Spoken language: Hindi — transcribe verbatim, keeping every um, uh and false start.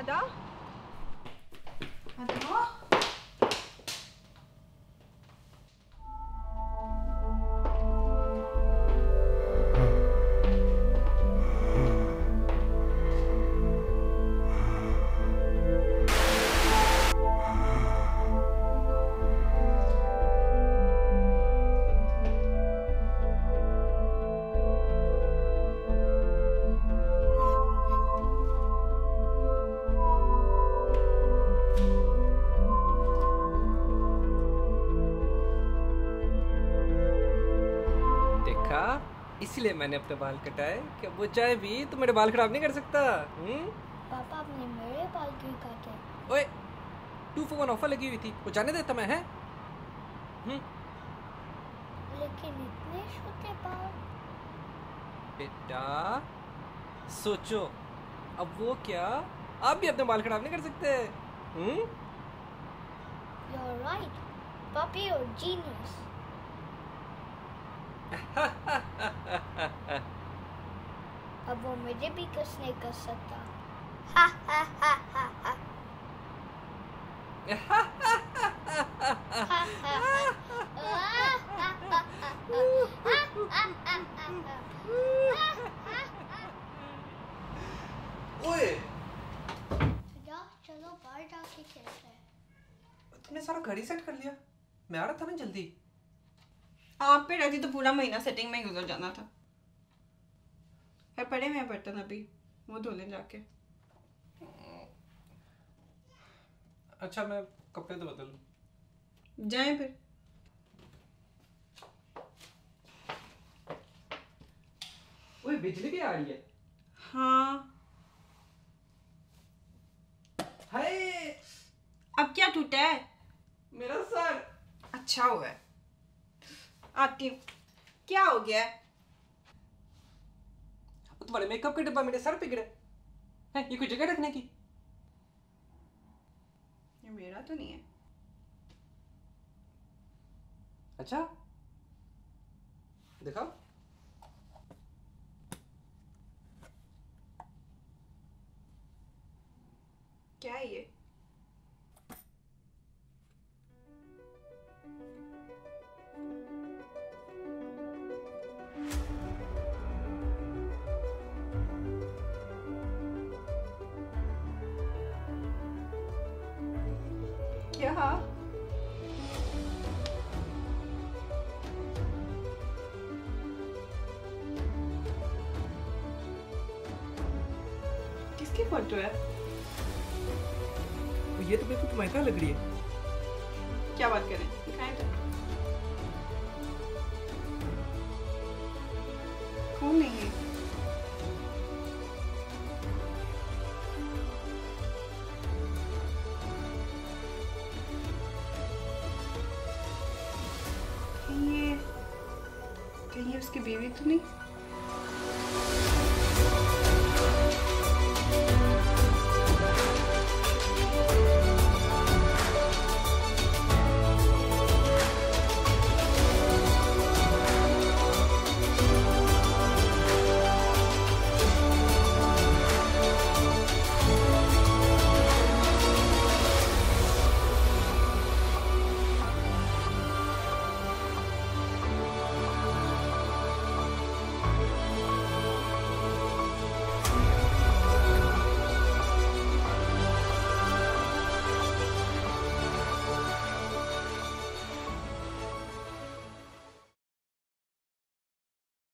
Ada? Ada? इसीलिए मैंने अपने बाल कटाए कि वो चाहे भी तो मेरे बाल खराब नहीं कर सकता। हुँ? पापा आपने मेरे बाल क्यों काटे? ओए, टू फॉर वन ऑफर लगी हुई थी, वो जाने देता मैं है? हुँ? लेकिन इतने छोटे बाल। बेटा सोचो, अब वो क्या आप भी अपने बाल खराब नहीं कर सकते? हुँ? You're right, Papi, you're genius. अब वो मुझे भी कुछ नहीं कर सकता। हा हा हा हा हा। ओए, चलो बाहर जाके खेलते हैं। तुमने सारा घर ही सेट कर लिया? मैं आ रहा था ना जल्दी। आप पे रहती तो पूरा महीना सेटिंग में ही गुजर जाना था। है पड़े में बर्तन अभी, वो धो लें जाके। अच्छा मैं कपड़े तो बदल लूं। जाएं फिर। ओए बिजली भी आ रही है। हाँ। हाय, अब क्या टूटा है? मेरा सर। अच्छा हुआ है। आती हूँ। क्या हो गया है? तुम्हारे मेकअप का डिब्बा मेरे सर पे गिरा है, ये कोई जगह रखने की? ये मेरा तो नहीं है। अच्छा दिखाओ। क्या है ये? क्या? किसकी फोटो है? ये तो बिल्कुल तुम्हारी तरह लग रही है। क्या बात करें? दिखाएं तो। कौन नहीं है? कहीं ये कहीं ये उसकी बीवी तो नहीं?